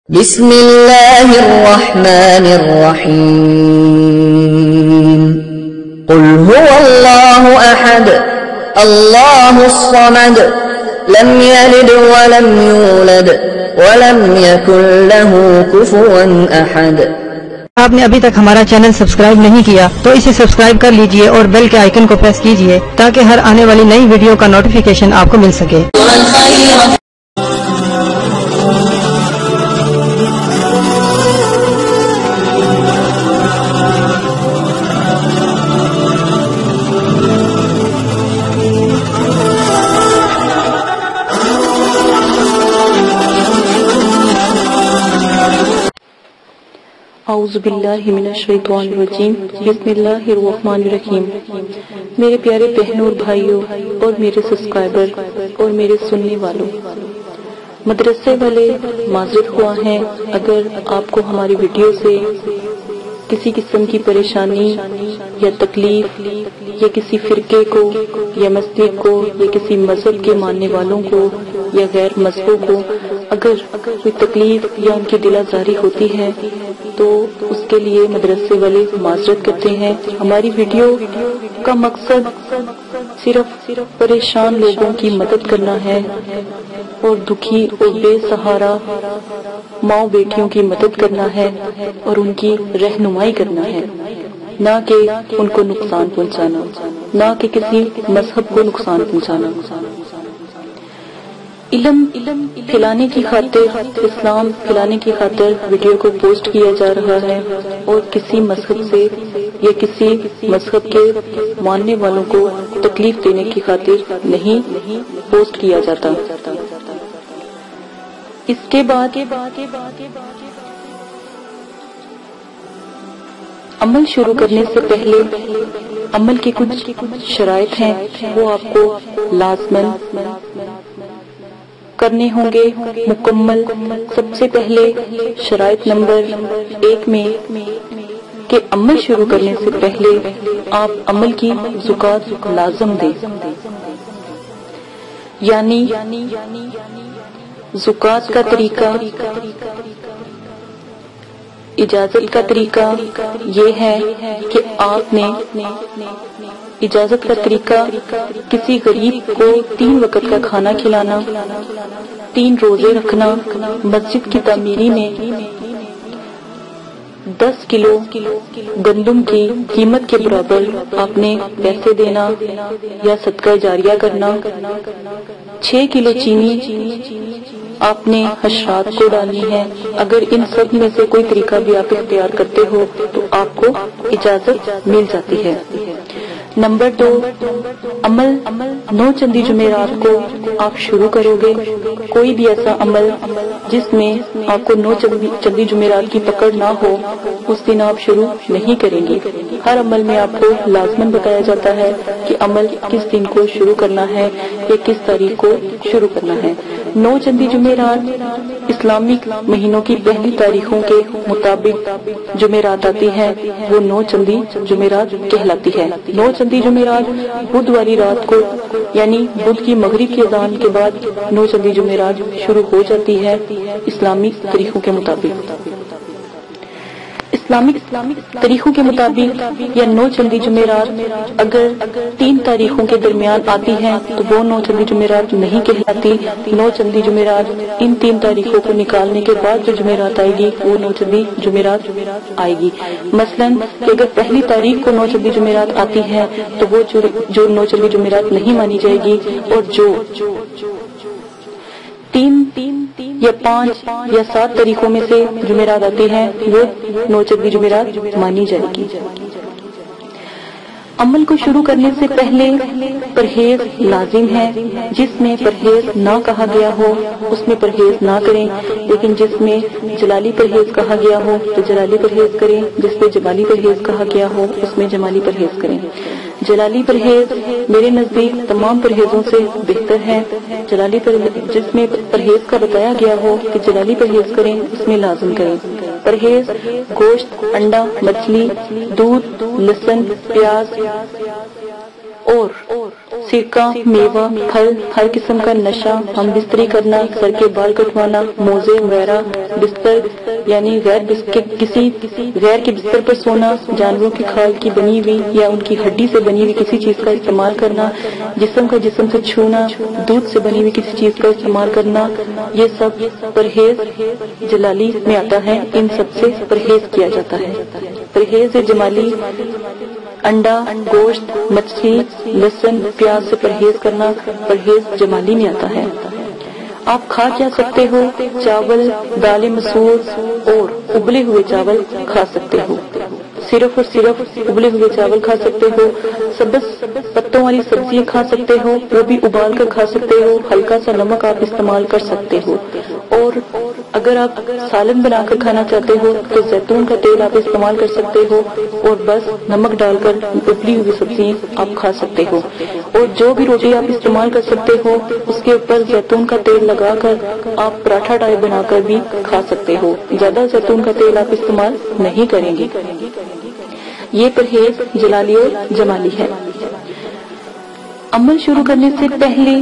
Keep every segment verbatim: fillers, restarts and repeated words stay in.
بسم اللہ الرحمن الرحیم قل هو اللہ احد اللہ الصمد لم یلد ولم یولد ولم یکن له کفوا احد۔ آپ نے ابھی تک ہمارا چینل سبسکرائب نہیں کیا تو اسے سبسکرائب کر لیجئے اور بیل کے آئیکن کو پریس کیجئے تاکہ ہر آنے والی نئی ویڈیو کا نوٹیفیکیشن آپ کو مل سکے۔ اعوذ باللہ من الشیطان الرجیم بسم اللہ الرحمن الرحیم۔ میرے پیارے بہنوں اور بھائیوں اور میرے سبسکرائبر اور میرے سننے والوں، مدرسے والے معذرت خواہ ہیں اگر آپ کو ہماری ویڈیو سے کسی قسم کی پریشانی یا تکلیف یا کسی فرقے کو یا مسجد کو یا کسی مذہب کے ماننے والوں کو یا غیر مذہبوں کو اگر کوئی تکلیف یا ان کی دل آزاری ہوتی ہے تو اس کے لیے مدرسے والے معذرت کرتے ہیں۔ ہماری ویڈیو کا مقصد صرف پریشان لوگوں کی مدد کرنا ہے اور دکھی اور بے سہارا ماں بیٹیوں کی مدد کرنا ہے اور ان کی رہنمائی کرنا ہے، نہ کہ ان کو نقصان پہنچانا، نہ کہ کسی مذہب کو نقصان پہنچانا۔ علم پھیلانے کی خاطر، اسلام پھیلانے کی خاطر ویڈیو کو پوسٹ کیا جا رہا ہے اور کسی مذہب سے یا کسی مذہب کے ماننے والوں کو تکلیف دینے کی خاطر نہیں پوسٹ کیا جاتا۔ اس کے بعد عمل شروع کرنے سے پہلے عمل کی کچھ شرائط ہیں، وہ آپ کو لازماً کرنے ہوں گے مکمل۔ سب سے پہلے شرائط نمبر ایک میں کہ عمل شروع کرنے سے پہلے آپ عمل کی زکوٰۃ لازم دیں، یعنی زکوٰۃ کا طریقہ، اجازت کا طریقہ یہ ہے کہ آپ نے اجازت کا طریقہ کسی غریب کو تین وقت کا کھانا کھلانا، تین روزے رکھنا، مسجد کی تعمیری میں دس کلو گندم کی قیمت کے برابر آپ نے پیسے دینا یا صدقہ جاریہ کرنا، چھ کلو چینی آپ نے حشرات کو ڈالنی ہے۔ اگر ان سب میں سے کوئی طریقہ بھی آپ اختیار کرتے ہو تو آپ کو اجازت مل جاتی ہے۔ نمبر دو، عمل نو چندی جمعرات کو آپ شروع کرو گے۔ کوئی بھی ایسا عمل جس میں آپ کو نو چندی جمعرات کی پکڑ نہ ہو اس دن آپ شروع نہیں کریں گے۔ ہر عمل میں آپ کو لازماً بتایا جاتا ہے کہ عمل کس دن کو شروع کرنا ہے یا کس تاریخ کو شروع کرنا ہے۔ نو چندی جمعرات اسلامک مہینوں کی پہلی تاریخوں کے مطابق جمعرات آتی ہے، وہ نو چندی جمعرات کہلاتی ہے۔ نو چندی جمعرات بدھ والی رات کو یعنی بدھ کی مغرب کی اذان کے بعد نو چندی جمعرات شروع ہو جاتی ہے اسلامی طریقوں کے مطابق۔ اسلامک طریقوں کے مطابق یا نو چندی جمعرات اگر تین تاریخوں کے درمیان آتی ہیں تو وہ نو چندی جمعرات نہیں کہلاتی۔ نو چندی جمعرات ان تین تاریخوں کو نکالنے کے بعد جو جمعرات آئے گی وہ نو چندی جمعرات آئے گی۔ مثلاً کہ اگر پہلی تاریخ کو نو چندی جمعرات آتی ہے تو وہ جو نو چندی جمعرات نہیں مانی جائے گی، اور جو تین یا پانچ یا سات طریقوں میں سے جمعرات آتی ہیں وہ نو چندی جمعرات مانی جائے گی۔ عمل کو شروع کرنے سے پہلے پرہیز لازم ہے۔ جس میں پرہیز نہ کہا گیا ہو اس میں پرہیز نہ کریں، لیکن جس میں جلالی پرہیز کہا گیا ہو تو جلالی پرہیز کریں، جس میں جمالی پرہیز کہا گیا ہو اس میں جمالی پرہیز کریں۔ جلالی پرہیز میرے نزدیک تمام پرہیزوں سے بہتر ہے۔ جلالی پرہیز جس میں پرہیز کا بتایا گیا ہو کہ جلالی پرہیز کریں اس میں لازم کریں۔ پرہیز گوشت، انڈا، مچھلی، دودھ، لہسن، پیاز اور सिरका, मेवा, फल, हर किस्म का नशा, हम बिस्तरी करना, सर के बाल कटवाना, मोजे वगैरह, बिस्तर यानी गैर किसी गैर के बिस्तर पर सोना, जानवरों की खाल की बनी हुई या उनकी हड्डी से बनी हुई किसी चीज का इस्तेमाल करना, जिस्म का जिस्म से छूना, दूध से बनी हुई किसी चीज का इस्तेमाल करना, ये सब परहेज जलाली में आता है। इन सब से परहेज किया जाता है। परहेज जमाली अंडा, गोश्त, मछली, लहसुन, प्याज से परहेज करना परहेज जमाली में आता है। आप खा क्या सकते हो? चावल, दालें मसूर और उबले हुए चावल खा सकते हो। सिर्फ और सिर्फ उबले हुए चावल खा सकते हो। सब्ज पत्तों वाली सब्जियां खा सकते हो, वो भी उबाल कर खा सकते हो। हल्का सा नमक आप इस्तेमाल कर सकते हो। और अगर आप सालन बनाकर खाना चाहते हो तो जैतून का तेल आप इस्तेमाल कर सकते हो और बस नमक डालकर उबली हुई सब्जियां आप खा सकते हो। और जो भी रोटी आप इस्तेमाल कर सकते हो उसके ऊपर जैतून का तेल लगाकर आप पराठा टाइप बनाकर भी खा सकते हो। ज्यादा जैतून का तेल आप इस्तेमाल नहीं करेंगे। ये परहेज जलाली और जमाली है। अमल शुरू करने से पहले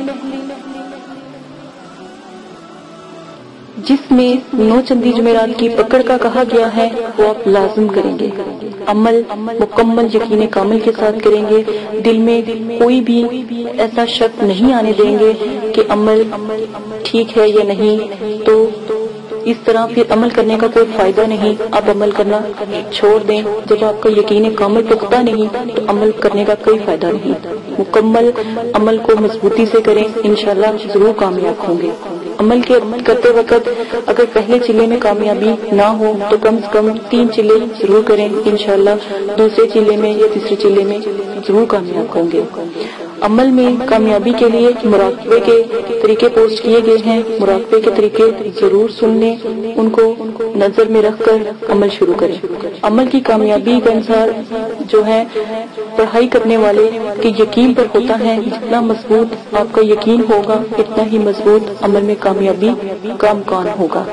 जिसमें नौ चंदी जुमेरात की पकड़ का कहा गया है वो आप लाजिम करेंगे। अमल मुकम्मल यकीन कामिल के साथ करेंगे। दिल में कोई भी ऐसा शक नहीं आने देंगे कि अमल ठीक है या नहीं, तो इस तरह फिर अमल करने का कोई फायदा नहीं। आप अमल करना छोड़ दें। जब आपका यकीन कामिल पुख्ता नहीं तो अमल करने का कोई फायदा नहीं। मुकम्मल अमल को मजबूती से करें, इंशाल्लाह जरूर कामयाब होंगे। अमल के करते वक्त अगर पहले चिल्ले में कामयाबी ना हो तो कम से कम तीन चिल्ले जरूर करें, इंशाल्लाह दूसरे चिल्ले में या तीसरे चिल्ले में जरूर कामयाब होंगे। अमल में कामयाबी के लिए मुराकबे के तरीके पोस्ट किए गए हैं। मुराकबे के तरीके जरूर सुन लें, उनको नजर में रखकर अमल शुरू करें। अमल की कामयाबी के अनुसार जो है पढ़ाई करने वाले के यकीन पर होता है। जितना मजबूत आपका यकीन होगा इतना ही मजबूत अमल में कामयाबी का इम्कान होगा।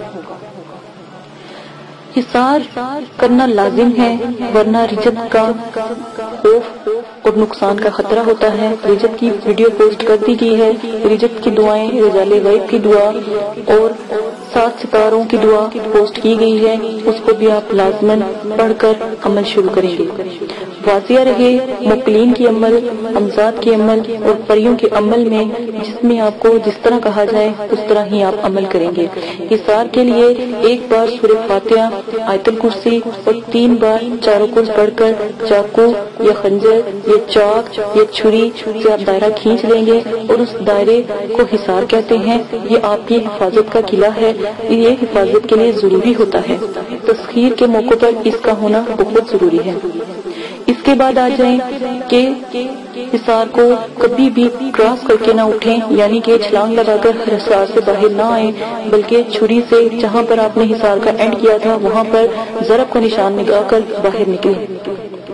हिसार करना लाजिम है, वरना रिजत का खौफ और नुकसान का खतरा होता है। रिजत की वीडियो पोस्ट कर दी गई है। रिजत की दुआएं, रजाले गैब की दुआ और सात सितारों की दुआ पोस्ट की गई है, उसको भी आप लाजमन पढ़कर अमल शुरू करेंगे। वाजिया रहे मुकलीन की अमल, अमजाद की अमल और परियों के अमल में, जिसमें आपको जिस तरह कहा जाए उस तरह ही आप अमल करेंगे। हिसार के लिए एक बार सूरह फातिहा, आयतुल कुर्सी और तीन बार चारों कुर्स पढ़कर चाकू या खंजर या चाक या छुरी से आप दायरा खींच लेंगे और उस दायरे को हिसार कहते हैं। ये आपकी हिफाजत का किला है। ये हिफाजत के लिए जरूरी होता है। तस्खीर के मौके पर इसका होना बहुत जरूरी है। इसके बाद आ जाएं कि हिसार को कभी भी क्रॉस करके ना उठें, यानी कि छलांग लगाकर हिसार से बाहर ना आए, बल्कि छुरी से जहां पर आपने हिसार का एंड किया था वहां पर ज़रब का निशान लगाकर बाहर निकलें।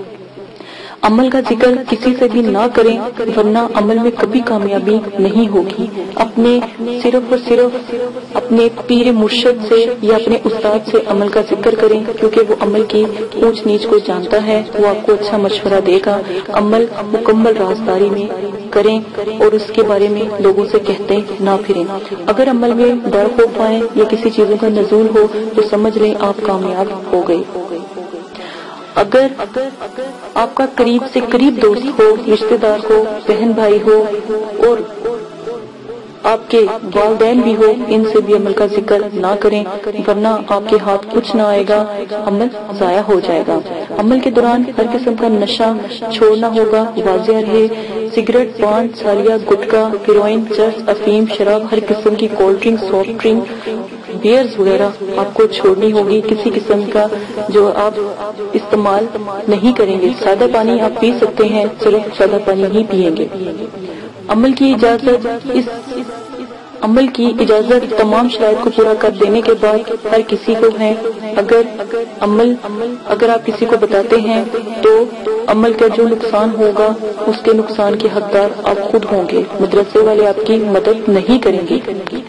अमल का जिक्र किसी से भी ना करें, वरना अमल में कभी कामयाबी नहीं होगी। अपने सिर्फ और सिर्फ अपने पीर मुर्शिद से या अपने उस्ताद से अमल का जिक्र करें, क्योंकि वो अमल की ऊंच नीच को जानता है। वो आपको अच्छा मशवरा देगा। अमल मुकम्मल राजदारी में करें और उसके बारे में लोगों से कहते ना फिरें। अगर अमल में डर खौफ आए या किसी चीजों का नजूल हो तो समझ लें आप कामयाब हो गए। अगर आपका करीब से करीब दोस्त हो, रिश्तेदार हो, बहन भाई हो और आपके वालिदैन भी हो, इनसे भी अमल का जिक्र ना करें, वरना आपके हाथ कुछ ना आएगा, अमल जाया हो जाएगा। अमल के दौरान हर किस्म का नशा छोड़ना होगा। वाजिया रहे सिगरेट, पान, सालिया, गुटखा, हेरोइन, चर्च, अफीम, शराब, हर किस्म की cold drink, soft drink, beers वगैरह आपको छोड़नी होगी। किसी किस्म का जो आप इस्तेमाल नहीं करेंगे। सादा पानी आप पी सकते हैं, सिर्फ सादा पानी ही पिएंगे। अमल की इजाजत इस अमल की इजाजत तमाम शराइत को पूरा कर देने के बाद हर किसी को है। अगर अमल अगर आप किसी को बताते हैं तो अमल का जो नुकसान होगा उसके नुकसान के हकदार आप खुद होंगे। मदरसे वाले आपकी मदद नहीं करेंगे।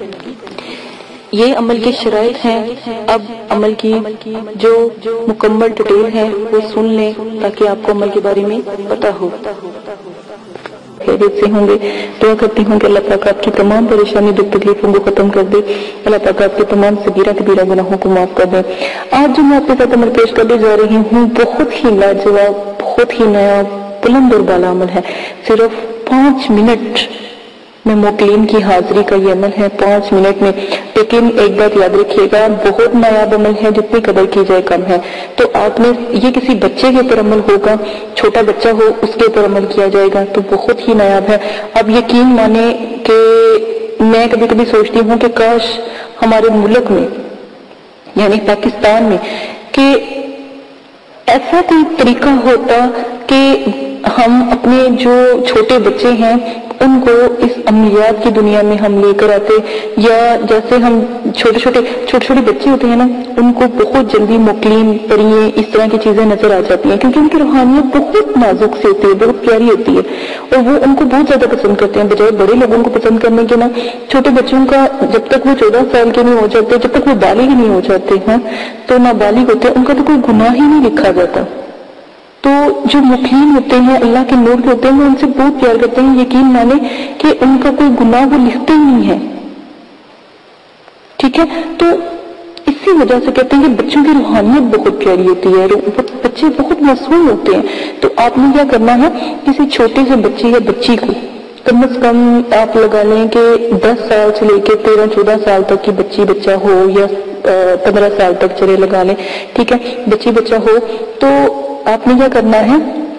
ये अमल के शराइत हैं। अब अमल की जो मुकम्मल डिटेल है वो सुन लें ताकि आपको अमल के बारे में पता हो। خیریت سے ہوں گے. دعا کرتی ہوں کہ اللہ پاک آپ کی تمام پریشانی دکھ تکلیفوں کو ختم کر دے. اللہ پاک آپ کے تمام صغیرہ کبیرہ گناہوں کو معاف کر دے. آج جو میں آپ کے ساتھ عمل پیش کرنے جا رہی ہوں بہت ہی لاجواب، بہت ہی نیا، بلند اور بالا عمل ہے. صرف پانچ منٹ میں موکلین کی حاضری کا یہ عمل ہے، پانچ منٹ میں. لیکن ایک بات یاد رکھیے گا، بہت نایاب عمل ہے، جتنی قدر کی جائے کم ہے. تو آپ نے یہ کسی بچے کے اوپر عمل ہوگا، چھوٹا بچہ ہو اس کے اوپر عمل کیا جائے گا، تو بہت ہی نایاب ہے. اب یقین مانے کہ میں کبھی کبھی سوچتی ہوں کہ کاش ہمارے ملک میں یعنی پاکستان میں کہ ایسا کوئی طریقہ ہوتا کہ ہم اپنے جو چھوٹے بچے ہیں ان کو اس عملیات کی دنیا میں ہم لے کر آتے، یا جیسے ہم چھوٹے چھوٹے چھوٹے چھوٹے بچے ہوتے ہیں نا، ان کو بہت جلدی موکلین پریے اس طرح کی چیزیں نظر آ جاتی ہیں، کیونکہ ان کی روحانیت بہت نازک سے ہوتی ہے، بہت پیاری ہوتی ہے، اور وہ ان کو بہت زیادہ پسند کرتے ہیں بجائے بڑے لوگوں کو پسند کرنے کے نا. چھوٹے بچوں کا جب تک وہ چودہ سال کے نہیں ہو جاتے، جب تک وہ بالغ نہیں ہو جاتے ہیں تو نابالغ ہوتے ہیں، ان کا تو کوئی گناہ ہی نہیں لکھا جاتا. تو جو موکلین ہوتے ہیں اللہ کے نور کے ہوتے ہیں وہ ان سے بہت پیار کرتے ہیں. یقین مانے کہ ان کا کوئی گناہ وہ لکھتے ہی نہیں ہے. ٹھیک ہے، تو اسی وجہ سے کہتے ہیں کہ بچوں کی روحانیت بہت پیاری ہوتی ہے، بچے بہت معصوم ہوتے ہیں. تو آپ نے کیا کرنا ہے، کسی چھوٹے سے بچے یا بچی کو کم از کم آپ لگا لیں کہ دس سال سے لے کے تیرہ چودہ سال تک کی بچی بچہ ہو، یا پندرہ سال تک چلے لگا لیں، ٹھیک ہے، بچی بچہ ہو، تو آپ نے کیا کرنا ہے،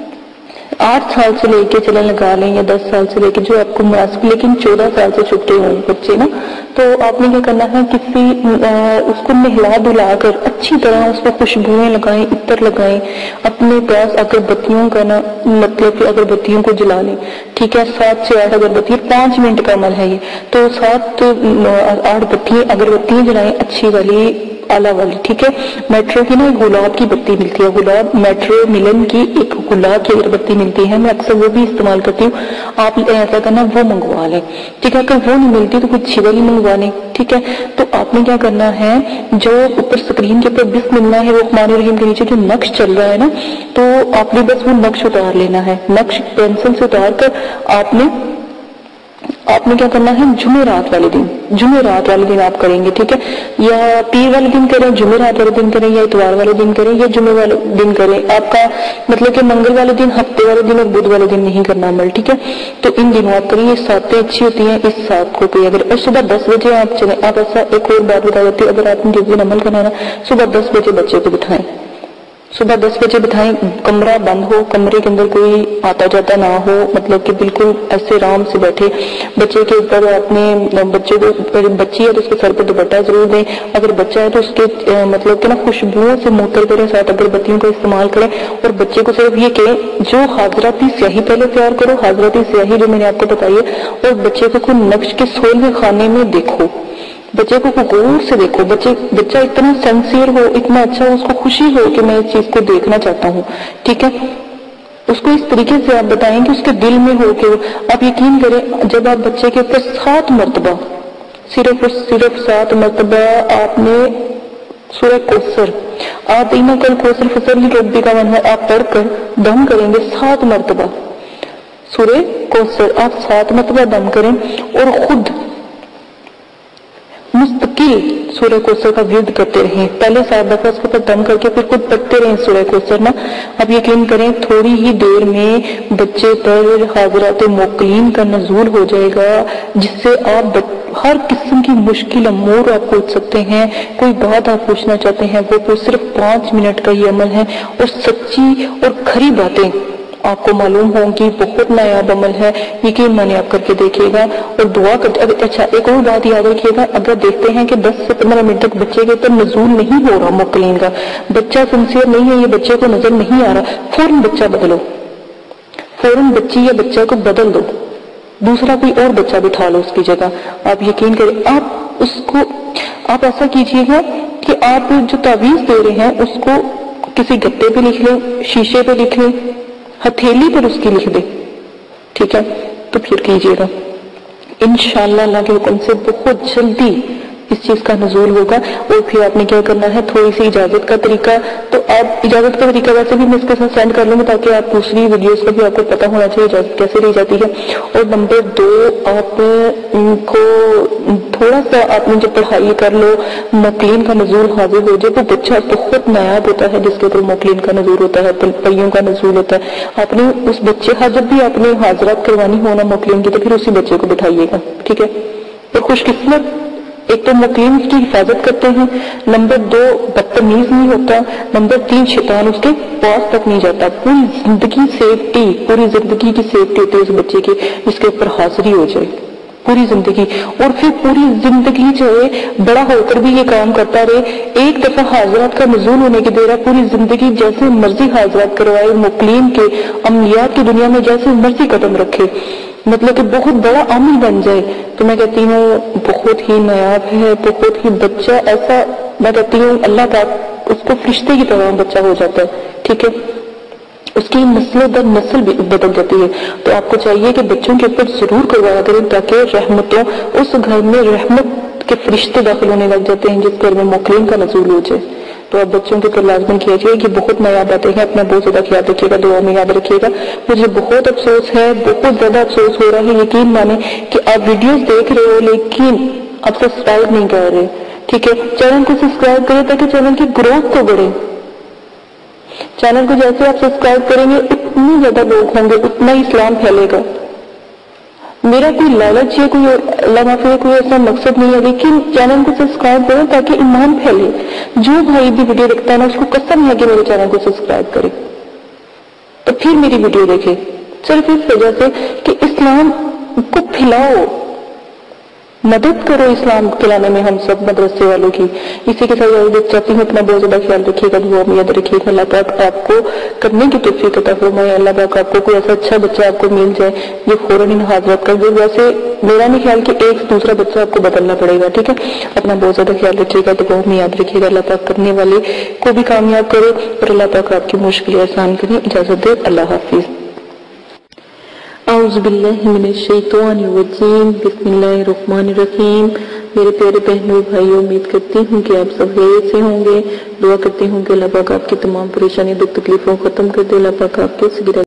آٹھ سال سے لے کے چلیں لگا لیں یا دس سال سے لے کے جو آپ کو مناسب، لیکن چودہ سال سے چھوٹے ہوں بچے نا، تو آپ نے کیا کرنا ہے، کسی اس کو نہلا دھلا کر اچھی طرح اس کو خوشبوئیں لگائیں، عطر لگائیں، اپنے پاس اگربتیوں کا نا مطلب کہ اگربتیوں کو جلا لیں. ٹھیک ہے، سات سے آٹھ اگربتی، پانچ منٹ کا عمل ہے یہ، تو سات آٹھ بتیاں اگربتیاں جلائیں اچھی والی، اعلیٰ والی. ٹھیک ہے، میٹرو کی نا ایک گلاب کی بتی ملتی ہے، گلاب میٹرو ملن کی ایک گلاب کی اگربتی ملتی ہے، میں اکثر وہ بھی استعمال کرتی ہوں. آپ ایسا کرنا وہ منگوا لیں. ٹھیک ہے، اگر وہ نہیں ملتی تو کچھ اچھی والی منگوا لیں. ٹھیک ہے، تو آپ نے کیا کرنا ہے، جو اوپر اسکرین کے اوپر بسم اللہ الرحمن الرحیم کے نیچے جو نقش چل رہا ہے نا، تو آپ نے بس وہ نقش اتار لینا ہے. نقش پینسل سے اتار کر آپ نے آپ نے کیا کرنا ہے، جمعرات والے دن جمعرات والے دن آپ کریں گے. ٹھیک ہے، یا پیر والے دن کریں، جمعرات والے دن کریں، یا اتوار والے دن کریں، یا جمعے والے دن کریں. آپ کا مطلب کہ منگل والے دن، ہفتے والے دن اور بدھ والے دن نہیں کرنا عمل. ٹھیک ہے، تو ان دنوں آپ کریں. یہ ساتیں اچھی ہوتی ہیں، اس سات کو کوئی اگر اور صبح دس بجے آپ چلیں. آپ ایسا ایک اور بات بتا دیتی ہوں، اگر آپ نے جس دن عمل کرنا ہے صبح دس بجے بچے کو بٹھائیں، صبح دس بجے بٹھائیں، کمرہ بند ہو، کمرے کے اندر کوئی آتا جاتا نہ ہو، مطلب کہ بالکل ایسے آرام سے بیٹھے. بچے کے اوپر اپنے بچے کو، بچی ہے تو اس کے سر پہ دوپٹہ ضرور دیں، اگر بچہ ہے تو اس کے مطلب کہ نا خوشبوؤں سے معطر کریں، ساتھ اگربتیوں کا استعمال کریں. اور بچے کو صرف یہ کہیں جو حاضراتی سیاہی پہلے تیار کرو، حاضراتی سیاہی جو میں نے آپ کو بتائی ہے، اور بچے کو کوئی نقش کے سولہویں خانے میں دیکھو، بچے کو غور سے دیکھو. بچے بچہ اتنا سینسیئر ہو، اتنا اچھا ہو، اس کو خوشی ہو کہ میں اس چیز کو دیکھنا چاہتا ہوں. ٹھیک ہے، اس کو اس طریقے سے آپ بتائیں کہ اس کے دل میں ہو کہ آپ یقین کریں جب آپ بچے کے اوپر سات مرتبہ صرف صرف سات مرتبہ آپ نے سورہ کوثر، آپ اینا کل کوثر فصل ربی کا من ہے، آپ پڑھ کر دم کریں گے سات مرتبہ سورہ کوثر، آپ سات مرتبہ دم کریں اور خود مستقل سورہ کوثر کا ورد کرتے رہیں. پہلے صاحب دفعہ اس کے اوپر دم کر کے پھر خود پڑھتے رہیں سورہ کوثر نا. اب یقین کریں تھوڑی ہی دیر میں بچے پر حاضرات موکلین کا نزول ہو جائے گا، جس سے آپ ہر قسم کی مشکل امور آپ پوچھ سکتے ہیں، کوئی بات آپ پوچھنا چاہتے ہیں، وہ صرف پانچ منٹ کا یہ عمل ہے، اور سچی اور کھری باتیں آپ کو معلوم ہوں گی. بہت نایاب عمل ہے، یقین مانے آپ کر کے دیکھیے گا اور دعا کرتے. اچھا ایک اور بات یاد رکھیے گا، اگر دیکھتے ہیں کہ دس سے پندرہ منٹ تک بچے کے اوپر نزول نہیں ہو رہا موکلین کا، بچہ سنسیئر نہیں ہے، یہ بچے کو نظر نہیں آ رہا، فوراً بچہ بدلو، فوراً بچی یا بچہ کو بدل دو، دوسرا کوئی اور بچہ بٹھا لو اس کی جگہ. آپ یقین کریں آپ اس کو آپ ایسا کیجئے گا کہ آپ جو تعویذ دے رہے ہیں اس کو کسی گتے پہ لکھ لیں، شیشے پہ لکھ لیں، ہتھیلی پر اس کی لکھ دیں. ٹھیک ہے، تو پھر کیجئے گا انشاءاللہ اللہ کے حکم سے بہت جلدی اس چیز کا نزول ہوگا. اور پھر آپ نے کیا کرنا ہے, تھوڑی سی اجازت کا طریقہ, تو آپ اجازت کا طریقہ ویسے بھی میں اس کے ساتھ سینڈ کر لوں گی تاکہ آپ دوسری ویڈیوز کا بھی آپ کو پتا ہونا چاہیے اجازت کیسے لی جاتی ہے. اور نمبر دو, آپ کو تھوڑا سا آپ نے جب پڑھائی کر لو, موکلین کا نزول حاضر ہو جائے, وہ بچہ بہت نایاب ہوتا ہے جس کے اوپر موکلین کا نزول ہوتا ہے, پریوں کا نزول ہوتا ہے. آپ نے اس بچے کا جب بھی آپ نے حاضرات کروانی ہونا موکلین کی, تو پھر اسی بچے کو بٹھائیے گا, ٹھیک ہے. تو خوش قسمت ایک تو موکلین کی حفاظت کرتے ہیں, نمبر دو بدتمیز نہیں ہوتا, نمبر تین شیطان اس کے پاس تک نہیں جاتا. پوری زندگی سیفٹی, پوری زندگی کی سیفٹی ہوتی ہے اس بچے کی جس کے اوپر حاضری ہو جائے, پوری زندگی. اور پھر پوری زندگی جو ہے بڑا ہو کر بھی یہ کام کرتا رہے. ایک دفعہ حاضرات کا نزول ہونے کی دیر ہے, پوری زندگی جیسے مرضی حاضرات کروائے, موکلین کے عملیات کی دنیا میں جیسے مرضی قدم رکھے, مطلب کہ بہت بڑا عامل بن جائے. تو میں کہتی ہوں بہت ہی نایاب ہے, بہت ہی بچہ ایسا, میں کہتی ہوں اللہ پاک اس کو فرشتے کی طرح بچہ ہو جاتا ہے, ٹھیک ہے. اس کی نسل در نسل بھی بدل جاتی ہے. تو آپ کو چاہیے کہ بچوں کے اوپر ضرور کروایا کریں تاکہ رحمتوں, اس گھر میں رحمت کے فرشتے داخل ہونے لگ جاتے ہیں جس گھر میں موکلین کا نزول ہو جائے. تو آپ بچوں کے اوپر لازم کیا جائے کہ بہت نیا باتیں ہیں, اپنا بہت زیادہ خیال رکھیے گا, دعا میں یاد رکھیے گا. مجھے بہت افسوس ہے, بہت زیادہ افسوس ہو رہا ہے, یقین مانیں کہ آپ ویڈیوز دیکھ رہے ہو لیکن آپ سبسکرائب نہیں کر رہے, ٹھیک ہے. چینل کو سبسکرائب کریں تاکہ چینل کی گروتھ تو بڑھے. چینل کو جیسے آپ سبسکرائب کریں گے اتنے زیادہ لوگ ہوں گے, اتنا ہی اسلام پھیلے گا. میرا کوئی لالچ ہے, کوئی اللہ معاف ہے, کوئی ایسا مقصد نہیں ہے, لیکن چینل کو سبسکرائب کریں تاکہ ایمان پھیلے. جو بھائی بھی ویڈیو دیکھتا ہے نا, اس کو قسم ہے کہ میرے چینل کو سبسکرائب کرے تو پھر میری ویڈیو دیکھے, صرف اس وجہ سے کہ اسلام کو پھیلاؤ, مدد کرو اسلام کھلانے میں ہم سب مدرسے والوں کی. اسی کے ساتھ چاہتی ہوں اپنا بہت زیادہ خیال رکھیے گا, دعا میں یاد رکھیے گا. اللہ پاک آپ کو کرنے کی توفیق عطا فرمائے. اللہ پاک آپ کو کوئی ایسا اچھا بچہ آپ کو مل جائے جو فوراً حاضرات کر دے. ویسے میرا نہیں خیال کہ ایک دوسرا بچہ آپ کو بدلنا پڑے گا, ٹھیک ہے. اپنا بہت زیادہ خیال رکھیے گا, دعا میں یاد رکھیے گا. اللہ پاک کرنے والے کو بھی کامیاب کرے اور اللہ پاک آپ کی مشکلیں آسان کرے. اجازت دے, اللہ حافظ. اعوذ باللہ من الشیطان الرجیم, بسم اللہ الرحمن الرحیم. میرے پیارے بہنوں بھائیوں, امید کرتی ہوں کہ آپ سب خیریت سے ہوں گے. دعا کرتی ہوں کہ اللہ پاک آپ کی تمام پریشانی دکھ تکلیفوں ختم کر دے. اللہ پاک آپ کے